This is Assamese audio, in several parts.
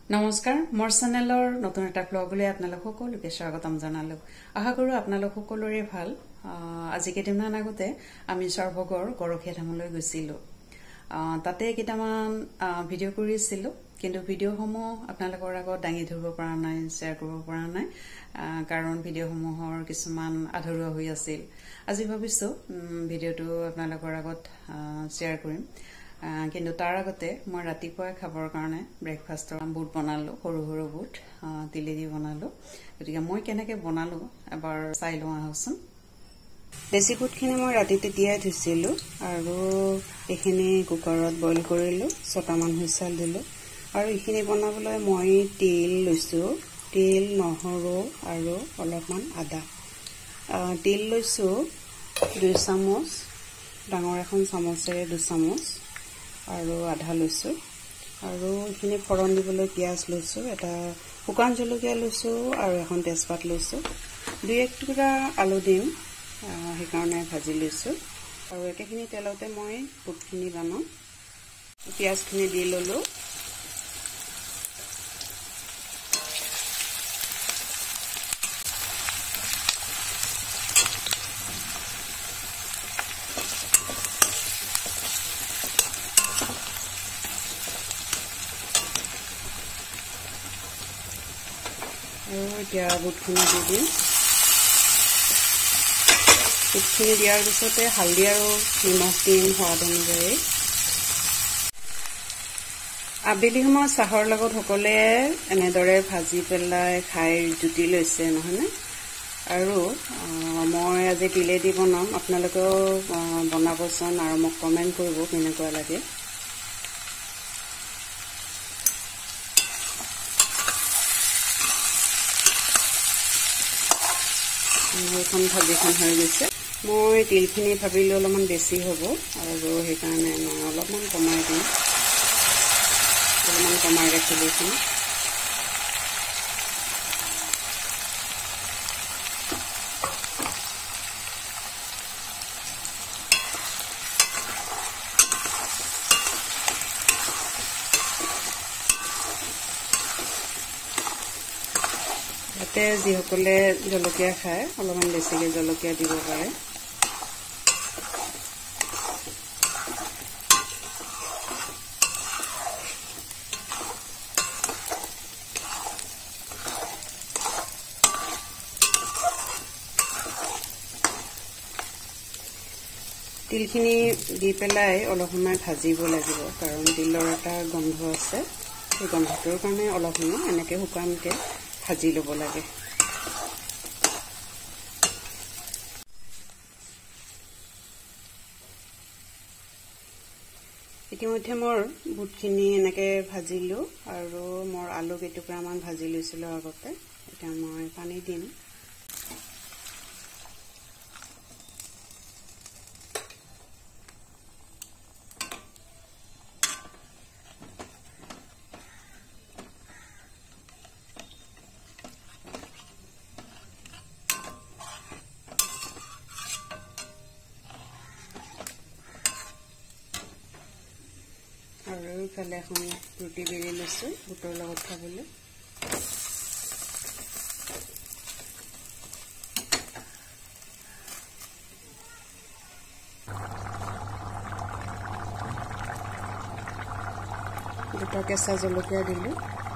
নমস্কাৰ মোৰ চেনেলৰ নতুন এটা ব্লগলৈ আপোনালোক সকলোকে স্বাগতম জনালো আশা কৰো আপোনালোক সকলোৰে ভাল আজি কেইদিনমান আগতে আমি সৰ্বগড় গৰখীয়া ধামলৈ গৈছিলো তাতে কেইটামান ভিডিও কৰিছিলো কিন্তু ভিডিওসমূহ আপোনালোকৰ আগত দাঙি ধৰিব পৰা নাই শেয়াৰ কৰিব পৰা নাই কাৰণ ভিডিওসমূহৰ কিছুমান আধৰুৱা হৈ আছিল আজি ভাবিছো ভিডিওটো আপোনালোকৰ আগত শেয়াৰ কৰিম কিন্তু তাৰ আগতে মই ৰাতিপুৱা খাবৰ কাৰণে ব্ৰেকফাষ্টৰ বুট বনালো সৰু সৰু বুট তিলি দি বনালো গতিকে মই কেনেকৈ বনালো এবাৰ চাই লওঁ আহকচোন দেশী বুটখিনি মই ৰাতিতে তিয়াই থৈছিলো আৰু এইখিনি কুকাৰত বইল কৰিলো 6টামান হুইচেল দিলো আৰু এইখিনি বনাবলৈ মই তিল লৈছো তিল নহৰু আৰু অলপমান আদা তিল লৈছো 2 চামুচ ডাঙৰ এখন চামুচেৰে 2 চামুচ আৰু আধা লৈছো আৰু এইখিনি ফৰণ দিবলৈ পিয়াজ লৈছো এটা শুকান জলকীয়া লৈছো আৰু এখন তেজপাত লৈছো 2 টুকুৰা আলু দিম সেইকাৰণে ভাজি লৈছো আৰু একেখিনি তেলতে মই বুটখিনি বনাম পিয়াজখিনি দি ললো এতিয়া বুটখিনি দি দিম বুটখিনি দিয়াৰ পিছতে হালধি আৰু নিমখ দিম সোৱাদ অনুযায়ী আবেলি সময়ত চাহৰ লগত সকলোৱে এনেদৰে ভাজি পেলাই খাই জুতি লৈছে নহয়নে আৰু মই আজি তিলে দি বনাম আপোনালোকেও বনাবচোন আৰু মোক কমেণ্ট কৰিব কেনেকুৱা লাগে এখন ভাজিখন হৈ গৈছে মই তিলখিনি ভাবিলো অলপমান বেছি হ'ব আৰু সেইকাৰণে মই অলপমান কমাই দিম অলপমান কমাই ৰাখিলোঁ এইখিনি ইয়াতে যিসকলে জলকীয়া খায় অলপমান বেছিকৈ জলকীয়া দিব পাৰে তিলখিনি দি পেলাই অলপ সময় ভাজিব লাগিব কাৰণ তিলৰ এটা গন্ধ আছে সেই গন্ধটোৰ কাৰণে অলপ সময় এনেকৈ শুকানকৈ ভাজি ল'ব লাগে ইতিমধ্যে মোৰ বুটখিনি এনেকৈ ভাজিলো আৰু মোৰ আলু কেইটুকুৰামান ভাজি লৈছিলোঁ আগতে এতিয়া মই পানী দিম আৰু ইফালে এখন ৰুটি বেলি লৈছো বুটৰ লগত খাবলৈ দুটা কেঁচা জলকীয়া দিলো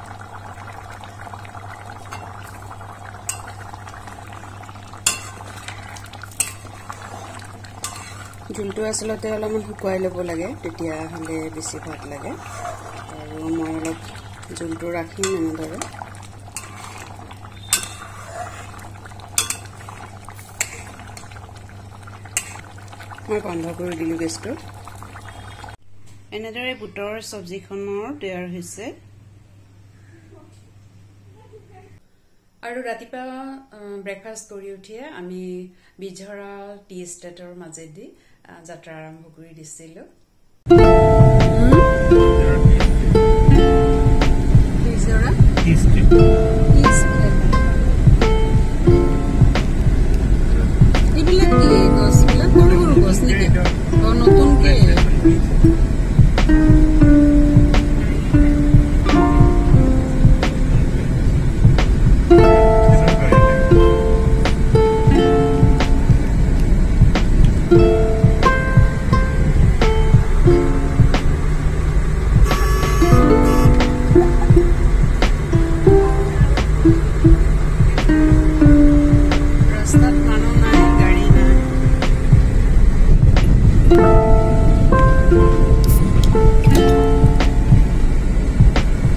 জোলটো আচলতে অলপমান শুকুৱাই ল'ব লাগে তেতিয়াহ'লে বেছি ভাল লাগে আৰু মই অলপ জোলটো ৰাখিম এনেদৰে মই বন্ধ কৰি দিলোঁ গেছটো এনেদৰে বুটৰ চব্জিখনৰ তৈয়াৰ হৈছে আৰু ৰাতিপুৱা ব্ৰেকফাষ্ট কৰি উঠিয়ে আমি বিঝৰা টি ষ্টেটৰ মাজেদি যাত্ৰা আৰম্ভ কৰি দিছিলোঁ এইবিলাক কি গছবিলাক সৰু সৰু গছ নেকি নতুনকে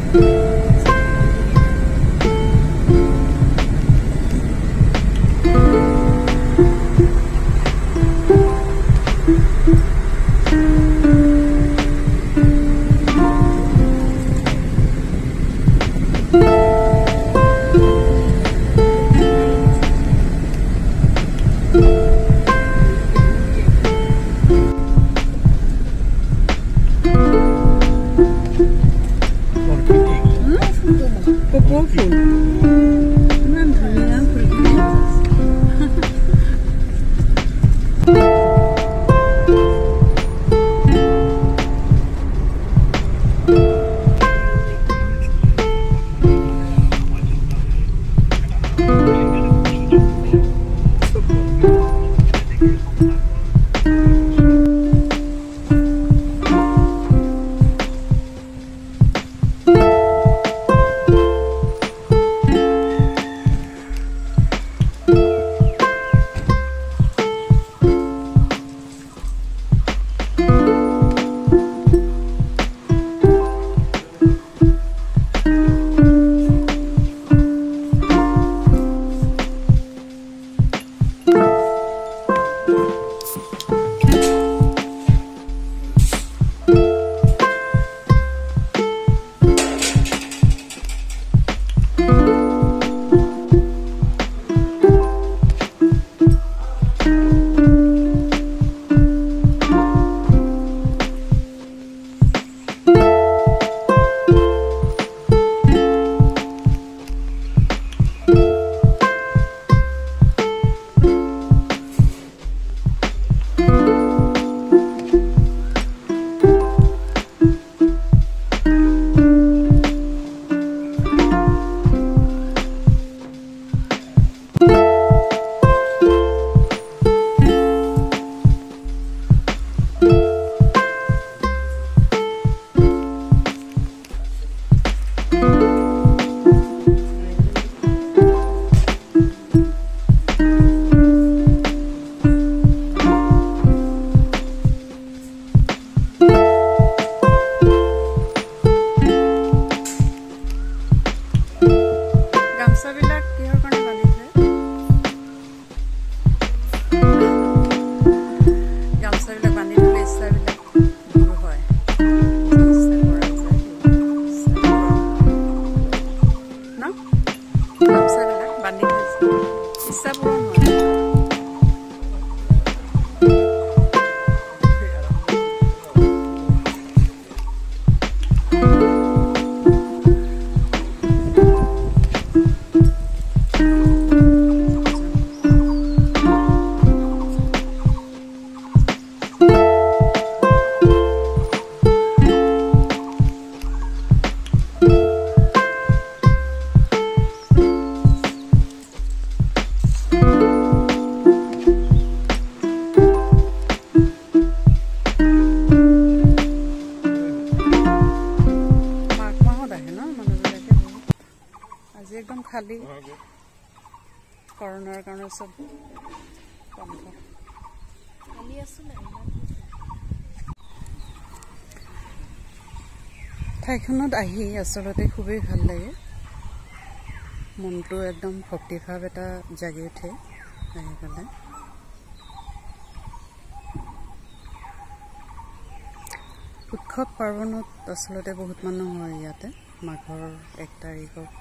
খালি করোনার কারণে সব বন্ধ। ঠাইখনত আহি আসলতে খুবেই ভাল লাগে, মনটো একদম ভক্তিভাৱ এটা জাগি উঠে আহি পেলাই। উৎসৱ পাৰ্বণত আচলতে বহুত মানুহ হয় ইয়াতে। মাঘৰ 1 তাৰিখক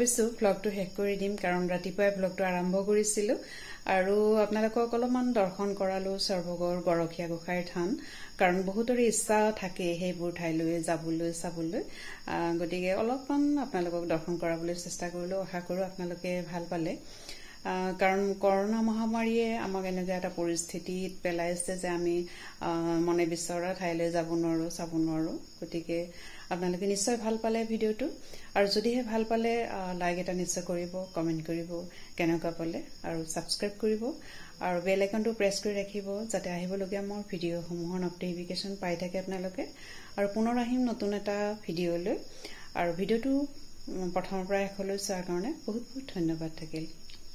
ভাবিছো ব্লগটো শেষ কৰি দিম কাৰণ ৰাতিপুৱাই ব্লগটো আৰম্ভ কৰিছিলো আৰু আপোনালোকক অলপমান দৰ্শন কৰালো সৰ্বগড় গৰখীয়া গোসাঁইৰ থান কাৰণ বহুতৰে ইচ্ছা থাকে সেইবোৰ ঠাইলৈ যাবলৈ চাবলৈ গতিকে অলপমান আপোনালোকক দৰ্শন কৰাবলৈ চেষ্টা কৰিলো আশা কৰো আপোনালোকে ভাল পালে কাৰণ কৰোনা মহামাৰীয়ে আমাক এনেকুৱা এটা পৰিস্থিতিত পেলাইছে যে আমি মনে বিচৰা ঠাইলৈ যাব নোৱাৰো চাব নোৱাৰো গতিকে আপোনালোকে নিশ্চয় ভাল পালে ভিডিওটো আৰু যদিহে ভাল পালে লাইক এটা নিশ্চয় কৰিব কমেন্ট কৰিব কেনেকুৱা পালে আৰু সাবস্ক্ৰাইব কৰিব আৰু বেল আইকনটো প্ৰেছ কৰি ৰাখিব যাতে আহিবলগীয়া মোৰ ভিডিওসমূহৰ নটিফিকেশন পাই থাকে আপোনালোকে আৰু পুনৰ আহিম নতুন এটা ভিডিওলৈ আৰু ভিডিওটো প্ৰথমৰ পৰা শেষলৈ চোৱাৰ কাৰণে বহুত বহুত ধন্যবাদ থাকিল